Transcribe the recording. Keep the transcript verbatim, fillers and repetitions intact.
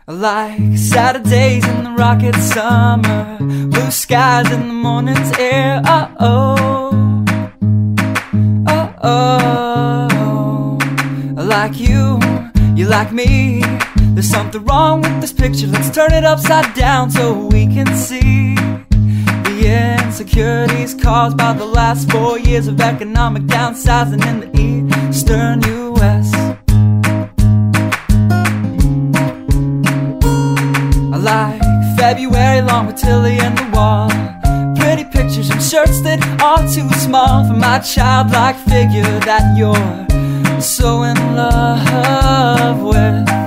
I like Saturdays in the rocket summer, blue skies in the morning's air. Oh oh, oh oh. I like you, you like me. There's something wrong with this picture. Let's turn it upside down so we can see the insecurities caused by the last four years of economic downsizing in the eastern U S I like February long with Tilly and the wall, pretty pictures and shirts that are too small for my childlike figure that you're so in love with.